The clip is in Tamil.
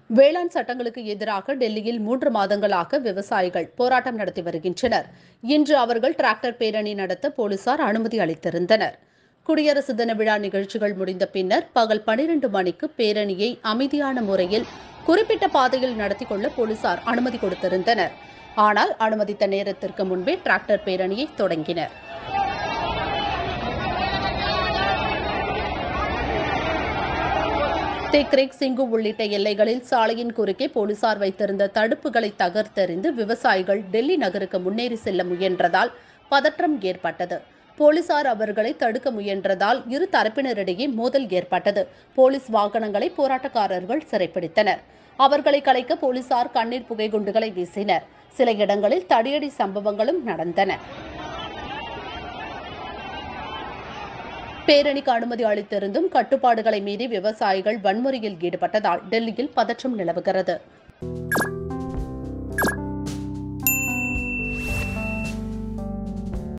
வேளாண் சட்டங்களுக்கு எதிராக டெல்லியில் 3 மாதங்களாக விவசாயிகள் போராட்டம் நடத்தி வருகின்றனர். இன்று அவர்கள் டிராக்டர் பேரணி நடத்த போலீசார் அனுமதி அளித்திருந்தனர். குடியரசு தின விழா நிகழ்ச்சிகள் முடிந்த பின்னர் பகல் 12 மணிக்கு பேரணியை அமைதியான முறையில் குறிப்பிட்ட பாதையில் நடத்தி கொள்ள போலீசார் அனுமதி கொடுத்திருந்தனர். ஆனால் அனுமதித்த நேரத்திற்கு முன்பே டிராக்டர் பேரணியை தொடங்கினர். தேக்ரேக், சிங்கு உள்ளிட்ட எல்லைகளில் சாலையின் குறுக்கே போலீசார் வைத்திருந்த தடுப்புகளை தகர்த்தெறிந்து விவசாயிகள் டெல்லி நகருக்கு முன்னேறி செல்ல முயன்றதால் பதற்றம் ஏற்பட்டது. போலீசார் அவர்களை தடுக்க முயன்றதால் இரு தரப்பினரிடையே மோதல் ஏற்பட்டது. போலீஸ் வாகனங்களை போராட்டக்காரர்கள் சிறைப்பிடித்தனர். அவர்களை கலைக்க போலீசார் கண்ணீர் புகைக்குண்டுகளை வீசினர். சில இடங்களில் தடியடி சம்பவங்களும் நடந்தன. பேரணிக்கு அனுமதி அளித்திருந்தும் கட்டுப்பாடுகளை மீறி விவசாயிகள் வன்முறையில் ஈடுபட்டதால் டெல்லியில் பதற்றம் நிலவுகிறது.